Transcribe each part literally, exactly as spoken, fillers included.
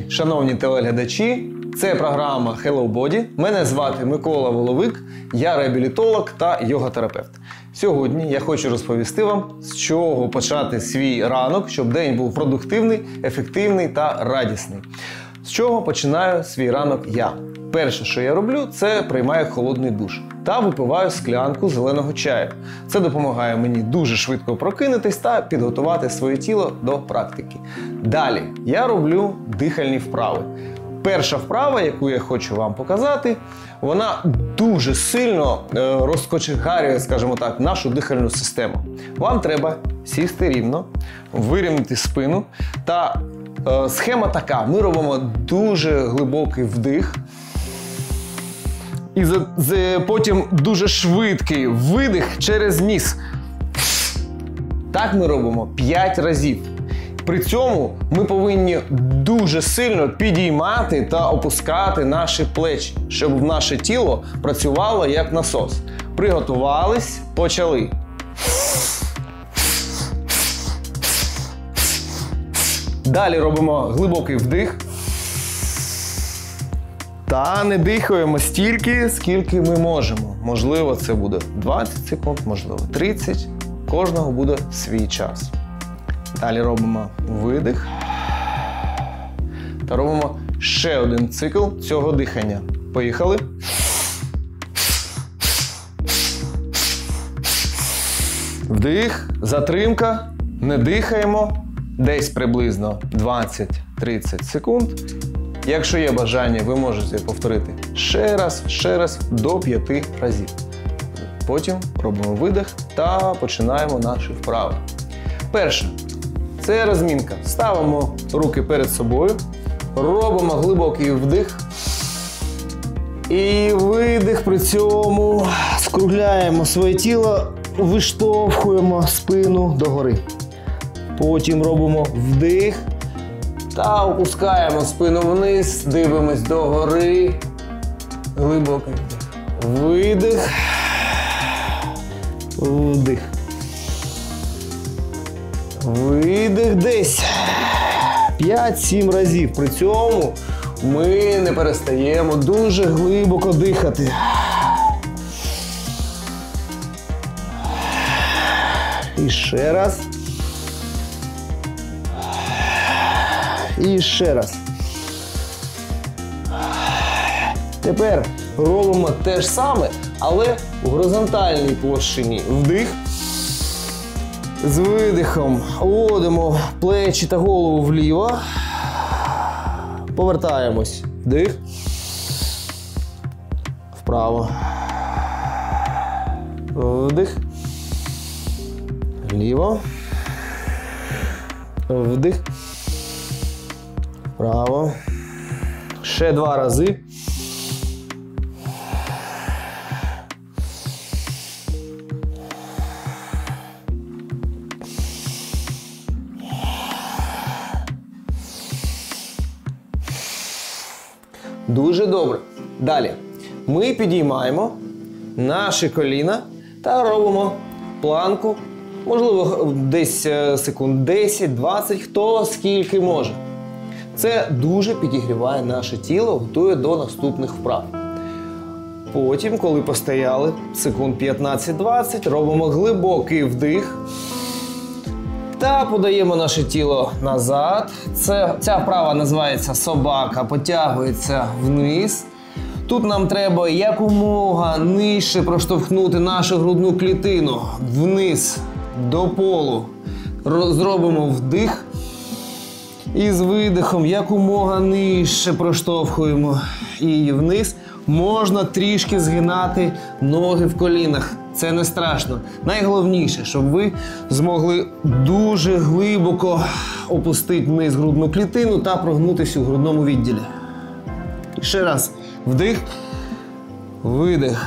шановні телеглядачі! Це програма Hello Body. Мене звати Микола Воловик, я реабілітолог та йога-терапевт. Сьогодні я хочу розповісти вам, з чого почати свій ранок, щоб день був продуктивний, ефективний та радісний. З чого починаю свій ранок я? Перше, що я роблю, це приймаю холодний душ та випиваю склянку зеленого чаю. Це допомагає мені дуже швидко прокинутись та підготувати своє тіло до практики. Далі я роблю дихальні вправи. Перша вправа, яку я хочу вам показати, вона дуже сильно е, розкочегарює, скажімо так, нашу дихальну систему. Вам треба сісти рівно, вирівняти спину та е, схема така. Ми робимо дуже глибокий вдих і за, за, потім дуже швидкий видих через ніс. Так ми робимо п'ять разів. При цьому ми повинні дуже сильно підіймати та опускати наші плечі, щоб наше тіло працювало як насос. Приготувались, почали. Далі робимо глибокий вдих. Та не дихаємо стільки, скільки ми можемо. Можливо, це буде двадцять секунд, можливо, тридцять. Кожного буде свій час. Далі робимо видих та робимо ще один цикл цього дихання. Поїхали. Вдих, затримка, не дихаємо, десь приблизно двадцять-тридцять секунд. Якщо є бажання, ви можете повторити ще раз, ще раз до п'яти разів. Потім робимо видих та починаємо наші вправи. Перше. Це розмінка. Ставимо руки перед собою, робимо глибокий вдих і видих, при цьому скругляємо своє тіло, виштовхуємо спину догори. Потім робимо вдих та опускаємо спину вниз, дивимось догори. Глибокий вдих. Видих. Вдих. Видих десь п'ять-сім разів. При цьому ми не перестаємо дуже глибоко дихати. І ще раз. І ще раз. Тепер робимо те ж саме, але в горизонтальній площині. Вдих. З видихом вводимо плечі та голову вліво. Повертаємось. Вдих. Вправо. Вдих. Вліво. Вдих. Вправо. Ще два рази. Дуже добре. Далі ми підіймаємо наші коліна та робимо планку, можливо, десь секунд десять-двадцять, хто скільки може. Це дуже підігріває наше тіло, готує до наступних вправ. Потім, коли постояли секунд п'ятнадцять-двадцять, робимо глибокий вдих та подаємо наше тіло назад. Це, ця вправа називається собака, потягується вниз. Тут нам треба якомога нижче проштовхнути нашу грудну клітину вниз до полу. Зробимо вдих і з видихом якомога нижче проштовхуємо її вниз. Можна трішки згинати ноги в колінах. Це не страшно. Найголовніше, щоб ви змогли дуже глибоко опустити вниз грудну клітину та прогнутися у грудному відділі. І ще раз. Вдих. Видих.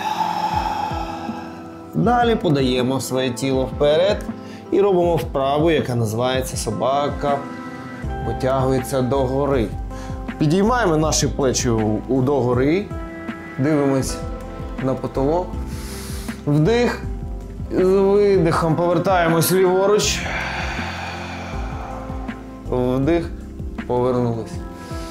Далі подаємо своє тіло вперед і робимо вправу, яка називається собака потягується догори. Підіймаємо наші плечі догори, дивимось на потолок. Вдих, з видихом повертаємось ліворуч. Вдих, повернулись.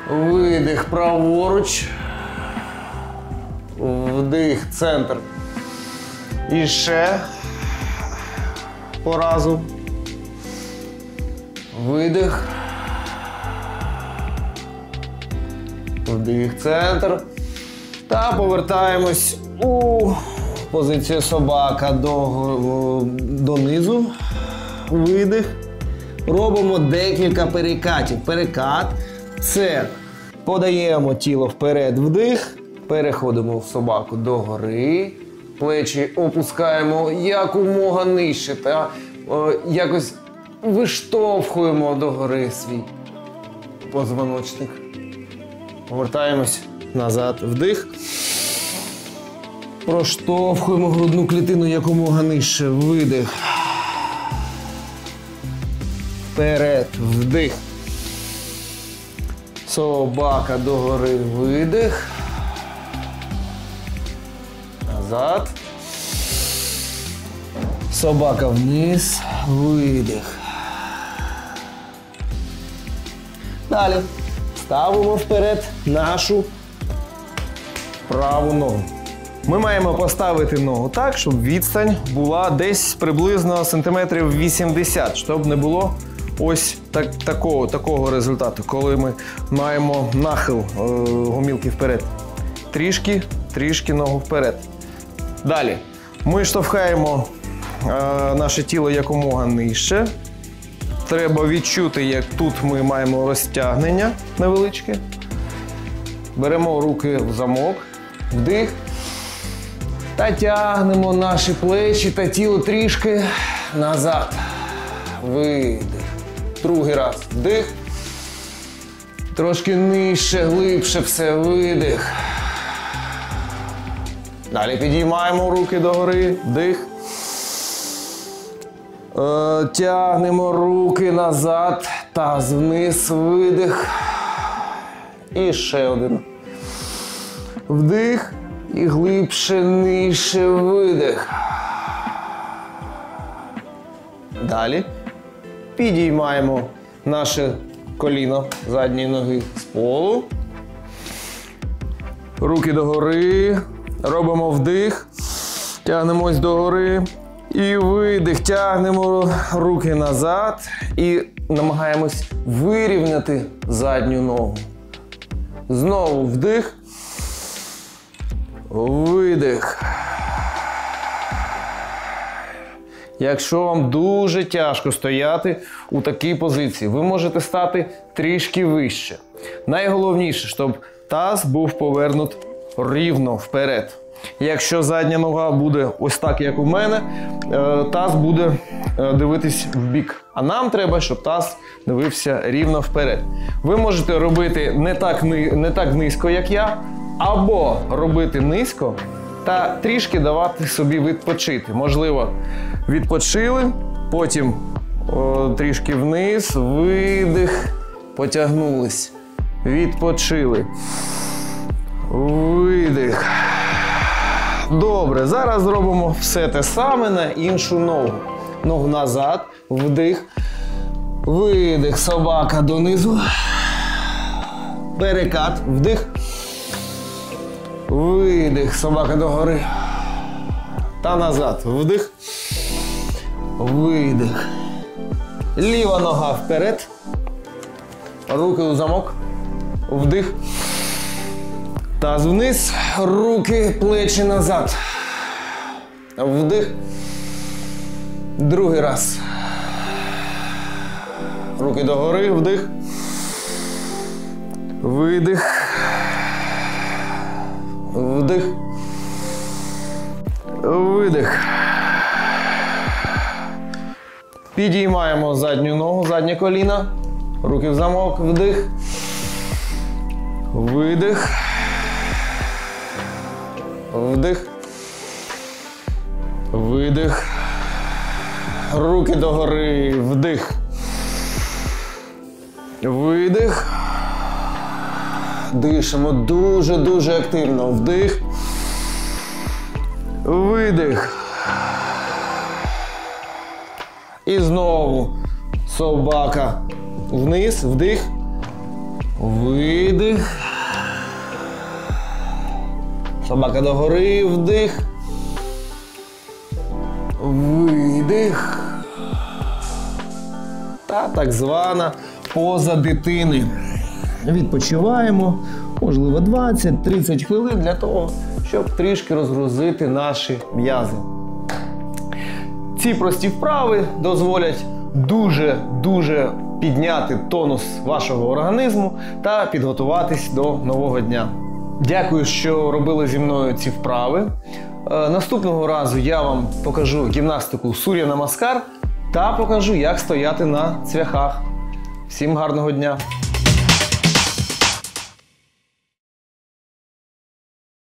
Видих праворуч. Вдих, центр. І ще по разу. Видих. Вдих, центр. Та повертаємось у позицію собака до, донизу. Видих. Робимо декілька перекатів. Перекат – це подаємо тіло вперед, вдих. Переходимо в собаку догори. Плечі опускаємо якомога нижче. Та о, якось виштовхуємо догори свій позвоночник. Повертаємось назад, вдих. Проштовхуємо грудну клітину якомога нижче, видих. Вперед, вдих. Собака догори, видих. Назад. Собака вниз, видих. Далі. Ставимо вперед нашу праву ногу. Ми маємо поставити ногу так, щоб відстань була десь приблизно сантиметрів вісімдесят, щоб не було ось так, такого, такого результату, коли ми маємо нахил е, гомілки вперед. Трішки, трішки ногу вперед. Далі. Ми штовхаємо е, наше тіло якомога нижче. Треба відчути, як тут ми маємо розтягнення невеличке. Беремо руки в замок, вдих. Та тягнемо наші плечі та тіло трішки назад. Видих. Другий раз. Вдих. Трошки нижче, глибше все. Видих. Далі підіймаємо руки догори. Вдих. Е, тягнемо руки назад. Таз вниз. Видих. І ще один. Вдих. І глибше, нижче, видих. Далі підіймаємо наше коліно задньої ноги з полу. Руки догори. Робимо вдих. Тягнемось догори. І видих. Тягнемо руки назад. І намагаємось вирівняти задню ногу. Знову вдих. Видих. Якщо вам дуже тяжко стояти у такій позиції, ви можете стати трішки вище. Найголовніше, щоб таз був повернут рівно вперед. Якщо задня нога буде ось так, як у мене, таз буде дивитись в бік. А нам треба, щоб таз дивився рівно вперед. Ви можете робити не так, не так низько, як я, або робити низько та трішки давати собі відпочити. Можливо, відпочили, потім о, трішки вниз, видих, потягнулись, відпочили, видих. Добре, зараз зробимо все те саме на іншу ногу. Ногу назад, вдих, видих, собака донизу, перекат, вдих, видих, собака догори та назад, вдих, видих. Ліва нога вперед, руки у замок, вдих, таз вниз, руки, плечі назад, вдих, другий раз, руки догори, вдих, видих, вдих, видих. Підіймаємо задню ногу, заднє коліно, руки в замок, вдих, видих, вдих, видих, руки догори, вдих, видих. Дишимо дуже-дуже активно. Вдих. Видих. І знову собака вниз, вдих. Видих. Собака догори, вдих. Видих. Та так звана поза дитини. Відпочиваємо, можливо, двадцять-тридцять хвилин для того, щоб трішки розгрузити наші м'язи. Ці прості вправи дозволять дуже-дуже підняти тонус вашого організму та підготуватись до нового дня. Дякую, що робили зі мною ці вправи. Е, наступного разу я вам покажу гімнастику Сур'я Намаскар та покажу, як стояти на цвяхах. Всім гарного дня!